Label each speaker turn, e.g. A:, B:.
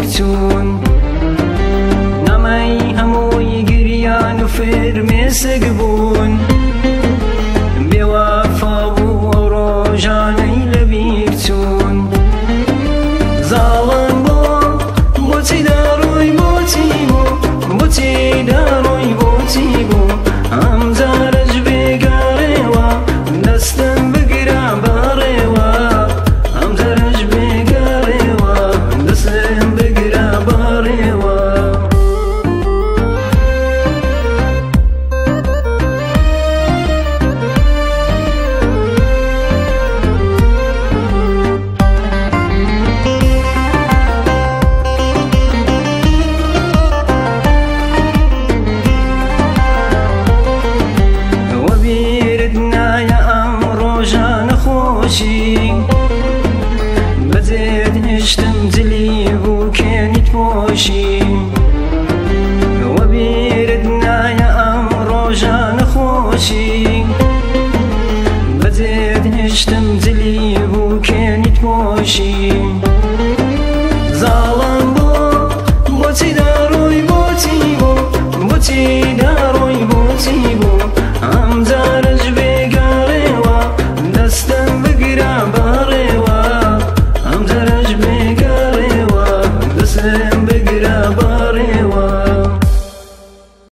A: چون نمای هموی گریان و فرمسگ بون بوفا بو روجانی لبیر چون زالن بوتی داروی بوتی داروی بوتی بو هم زارج بگاره و دستم بگیرم باره و هم زارج بگاره و دستم بگیرم باره و بزيد نشتم زلي وكانت موشي وبيردنا يا أمر جان خوشي بزيد نشتم زلي وكانت موشي ظالم بوتي داروي بوتي داروي بوتي بو هم زارج بقاريوا دستم بقرا باريوا هم زارج بقاريوا دستم بقرا باريوا